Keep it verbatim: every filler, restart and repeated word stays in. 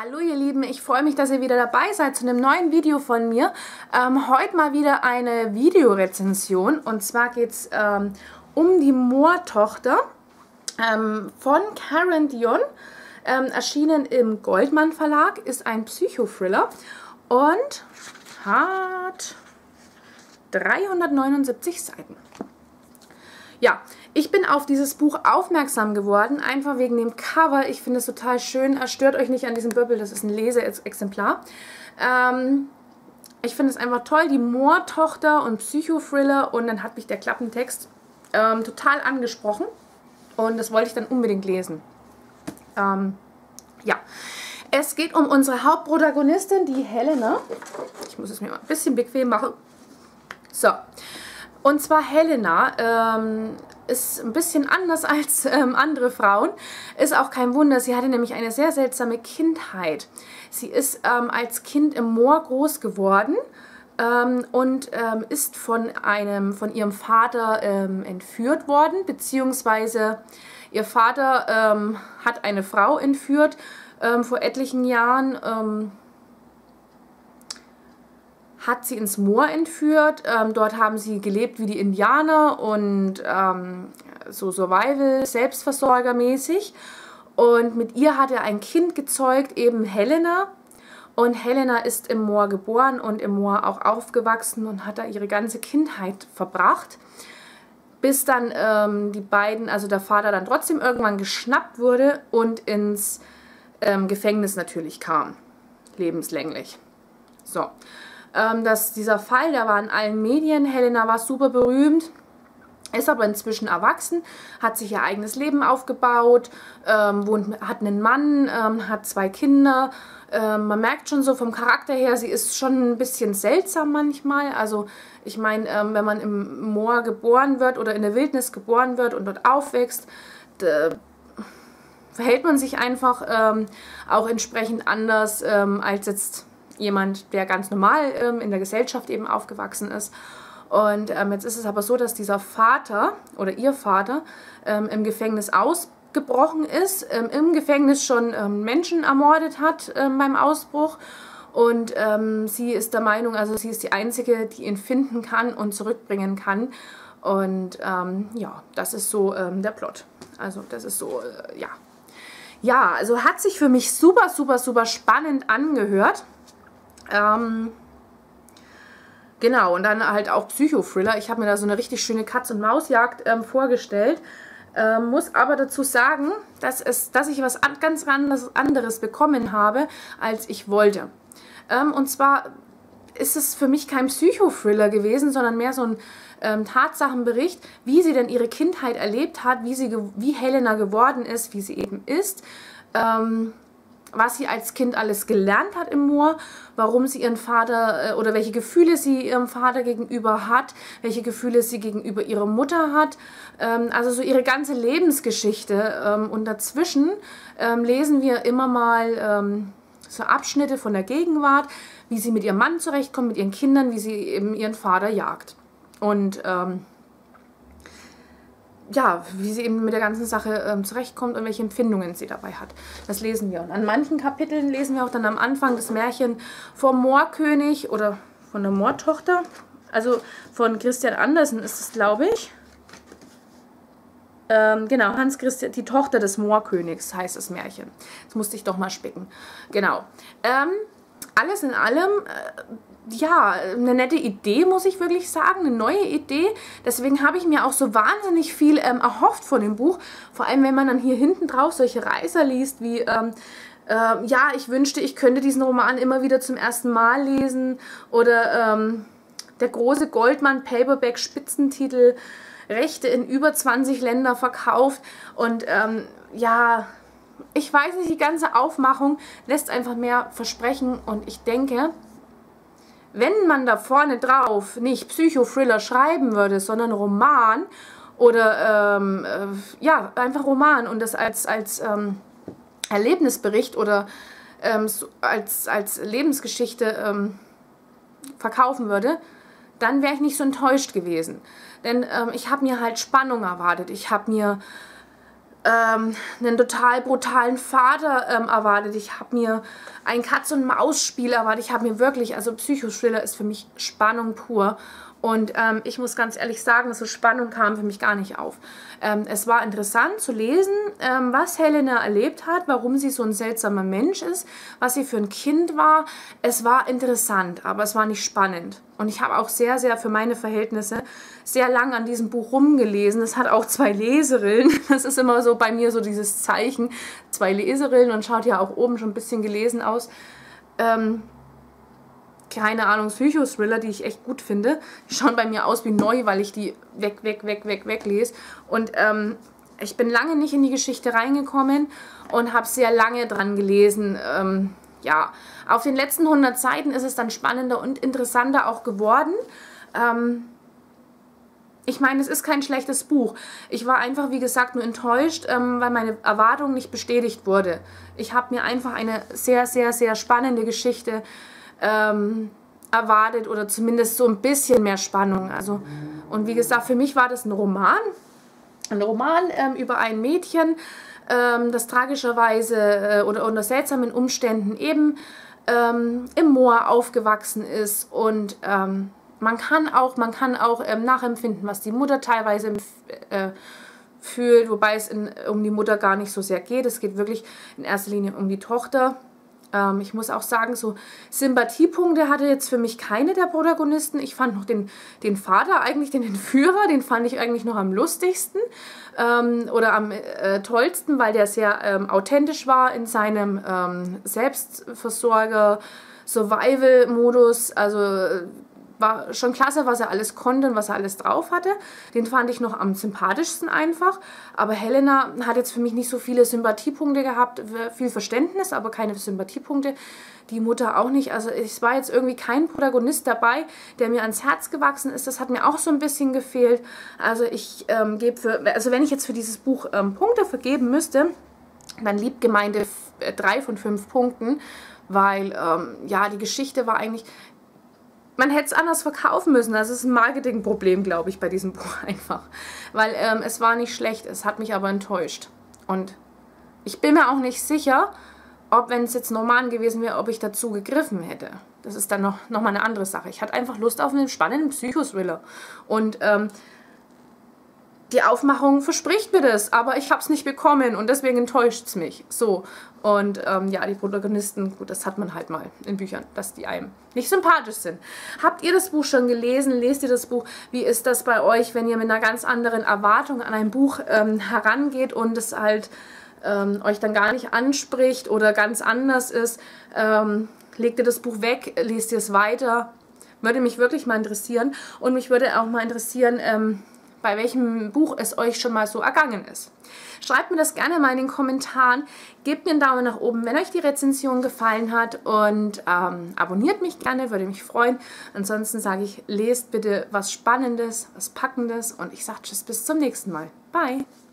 Hallo ihr Lieben, ich freue mich, dass ihr wieder dabei seid zu einem neuen Video von mir. Ähm, heute mal wieder eine Videorezension und zwar geht es ähm, um die Moor-Tochter ähm, von Karen Dion. Ähm, erschienen im Goldmann Verlag, ist ein Psychothriller und hat dreihundertneunundsiebzig Seiten. Ja, ich bin auf dieses Buch aufmerksam geworden, einfach wegen dem Cover. Ich finde es total schön. Stört euch nicht an diesem Böppel, das ist ein Leseexemplar. Ähm, ich finde es einfach toll, die Moor-Tochter und Psychothriller, und dann hat mich der Klappentext ähm, total angesprochen und das wollte ich dann unbedingt lesen. Ähm, ja, es geht um unsere Hauptprotagonistin, die Helena. Ich muss es mir mal ein bisschen bequem machen. So. Und zwar Helena ähm, ist ein bisschen anders als ähm, andere Frauen. Ist auch kein Wunder, sie hatte nämlich eine sehr seltsame Kindheit. Sie ist ähm, als Kind im Moor groß geworden ähm, und ähm, ist von, einem, von ihrem Vater ähm, entführt worden, beziehungsweise ihr Vater ähm, hat eine Frau entführt ähm, vor etlichen Jahren. Ähm, hat sie ins Moor entführt. Ähm, dort haben sie gelebt wie die Indianer und ähm, so Survival, Selbstversorgermäßig. Und mit ihr hat er ein Kind gezeugt, eben Helena. Und Helena ist im Moor geboren und im Moor auch aufgewachsen und hat da ihre ganze Kindheit verbracht. Bis dann ähm, die beiden, also der Vater dann trotzdem irgendwann geschnappt wurde und ins ähm, Gefängnis natürlich kam. Lebenslänglich. So. Dass dieser Fall, der war in allen Medien, Helena war super berühmt, ist aber inzwischen erwachsen, hat sich ihr eigenes Leben aufgebaut, ähm, wohnt, hat einen Mann, ähm, hat zwei Kinder. Ähm, man merkt schon so vom Charakter her, sie ist schon ein bisschen seltsam manchmal. Also ich meine, ähm, wenn man im Moor geboren wird oder in der Wildnis geboren wird und dort aufwächst, verhält man sich einfach ähm, auch entsprechend anders ähm, als jetzt jemand, der ganz normal ähm, in der Gesellschaft eben aufgewachsen ist. Und ähm, jetzt ist es aber so, dass dieser Vater oder ihr Vater ähm, im Gefängnis ausgebrochen ist, ähm, im Gefängnis schon ähm, Menschen ermordet hat ähm, beim Ausbruch. Und ähm, sie ist der Meinung, also sie ist die Einzige, die ihn finden kann und zurückbringen kann. Und ähm, ja, das ist so ähm, der Plot. Also das ist so, äh, ja. Ja, also hat sich für mich super, super, super spannend angehört. Ähm, genau, und dann halt auch Psychothriller. Ich habe mir da so eine richtig schöne Katz-und-Maus-Jagd ähm, vorgestellt. Ähm, muss aber dazu sagen, dass, es, dass ich was an, ganz anderes, anderes bekommen habe, als ich wollte. Ähm, und zwar ist es für mich kein Psychothriller gewesen, sondern mehr so ein ähm, Tatsachenbericht, wie sie denn ihre Kindheit erlebt hat, wie, sie, wie Helena geworden ist, wie sie eben ist. Ähm, was sie als Kind alles gelernt hat im Moor, warum sie ihren Vater äh, oder welche Gefühle sie ihrem Vater gegenüber hat, welche Gefühle sie gegenüber ihrer Mutter hat, ähm, also so ihre ganze Lebensgeschichte. Ähm, und dazwischen ähm, lesen wir immer mal ähm, so Abschnitte von der Gegenwart, wie sie mit ihrem Mann zurechtkommt, mit ihren Kindern, wie sie eben ihren Vater jagt. Und ähm, ja, wie sie eben mit der ganzen Sache ähm, zurechtkommt und welche Empfindungen sie dabei hat. Das lesen wir. Und an manchen Kapiteln lesen wir auch dann am Anfang das Märchen vom Moorkönig oder von der Moortochter. Also von Christian Andersen ist es, glaube ich. Ähm, genau, Hans Christian, die Tochter des Moorkönigs heißt das Märchen. Das musste ich doch mal spicken. Genau. Ähm, alles in allem... Äh, ja, eine nette Idee, muss ich wirklich sagen, eine neue Idee. Deswegen habe ich mir auch so wahnsinnig viel ähm, erhofft von dem Buch. Vor allem, wenn man dann hier hinten drauf solche Reißer liest, wie, ähm, äh, ja, ich wünschte, ich könnte diesen Roman immer wieder zum ersten Mal lesen. Oder ähm, der große Goldmann Paperback Spitzentitel, Rechte in über zwanzig Länder verkauft. Und ähm, ja, ich weiß nicht, die ganze Aufmachung lässt einfach mehr versprechen. Und ich denke... Wenn man da vorne drauf nicht Psychothriller schreiben würde, sondern Roman oder ähm, äh, ja, einfach Roman und das als, als ähm, Erlebnisbericht oder ähm, so als, als Lebensgeschichte ähm, verkaufen würde, dann wäre ich nicht so enttäuscht gewesen. Denn ähm, ich habe mir halt Spannung erwartet. Ich habe mir ähm, einen total brutalen Vater ähm, erwartet. Ich habe mir ein Katz-und-Maus-Spiel erwartet. Ich habe mir wirklich, also Psychothriller ist für mich Spannung pur. Und ähm, ich muss ganz ehrlich sagen, so Spannung kam für mich gar nicht auf. Ähm, es war interessant zu lesen, ähm, was Helena erlebt hat, warum sie so ein seltsamer Mensch ist, was sie für ein Kind war. Es war interessant, aber es war nicht spannend. Und ich habe auch sehr, sehr für meine Verhältnisse sehr lang an diesem Buch rumgelesen. Es hat auch zwei Leserillen. Das ist immer so bei mir so dieses Zeichen. Zwei Leserillen und schaut ja auch oben schon ein bisschen gelesen aus. Ähm, keine Ahnung, Psychothriller, die ich echt gut finde. Die schauen bei mir aus wie neu, weil ich die weg, weg, weg, weg, weg lese. Und ähm, ich bin lange nicht in die Geschichte reingekommen und habe sehr lange dran gelesen. Ähm, ja, auf den letzten hundert Seiten ist es dann spannender und interessanter auch geworden. Ähm, ich meine, es ist kein schlechtes Buch. Ich war einfach, wie gesagt, nur enttäuscht, ähm, weil meine Erwartung nicht bestätigt wurde. Ich habe mir einfach eine sehr, sehr, sehr spannende Geschichte Ähm, erwartet oder zumindest so ein bisschen mehr Spannung. Also, und wie gesagt, für mich war das ein Roman. Ein Roman ähm, über ein Mädchen, ähm, das tragischerweise äh, oder unter seltsamen Umständen eben ähm, im Moor aufgewachsen ist. Und ähm, man kann auch, man kann auch ähm, nachempfinden, was die Mutter teilweise äh, fühlt, wobei es in, um die Mutter gar nicht so sehr geht. Es geht wirklich in erster Linie um die Tochter. Ich muss auch sagen, so Sympathiepunkte hatte jetzt für mich keine der Protagonisten. Ich fand noch den, den Vater, eigentlich den Entführer, den fand ich eigentlich noch am lustigsten ähm, oder am äh, tollsten, weil der sehr ähm, authentisch war in seinem ähm, Selbstversorger-Survival-Modus. Also war schon klasse, was er alles konnte und was er alles drauf hatte. Den fand ich noch am sympathischsten einfach. Aber Helena hat jetzt für mich nicht so viele Sympathiepunkte gehabt. Viel Verständnis, aber keine Sympathiepunkte. Die Mutter auch nicht. Also es war jetzt irgendwie kein Protagonist dabei, der mir ans Herz gewachsen ist. Das hat mir auch so ein bisschen gefehlt. Also ich ähm, gebe für, also wenn ich jetzt für dieses Buch ähm, Punkte vergeben müsste, dann lieb gemeinte drei von fünf Punkten. Weil, ähm, ja, die Geschichte war eigentlich... Man hätte es anders verkaufen müssen. Das ist ein Marketingproblem, glaube ich, bei diesem Buch einfach. Weil ähm, es war nicht schlecht, es hat mich aber enttäuscht. Und ich bin mir auch nicht sicher, ob, wenn es jetzt ein Roman gewesen wäre, ob ich dazu gegriffen hätte. Das ist dann noch, noch mal eine andere Sache. Ich hatte einfach Lust auf einen spannenden Psychothriller. Und ähm, die Aufmachung verspricht mir das, aber ich habe es nicht bekommen und deswegen enttäuscht es mich. So. Und ähm, ja, die Protagonisten, gut, das hat man halt mal in Büchern, dass die einem nicht sympathisch sind. Habt ihr das Buch schon gelesen? Lest ihr das Buch? Wie ist das bei euch, wenn ihr mit einer ganz anderen Erwartung an ein Buch ähm, herangeht und es halt ähm, euch dann gar nicht anspricht oder ganz anders ist? Ähm, legt ihr das Buch weg? Lest ihr es weiter? Würde mich wirklich mal interessieren. Und mich würde auch mal interessieren, ähm, bei welchem Buch es euch schon mal so ergangen ist. Schreibt mir das gerne mal in den Kommentaren. Gebt mir einen Daumen nach oben, wenn euch die Rezension gefallen hat und ähm, abonniert mich gerne, würde mich freuen. Ansonsten sage ich, lest bitte was Spannendes, was Packendes und ich sage tschüss, bis zum nächsten Mal. Bye!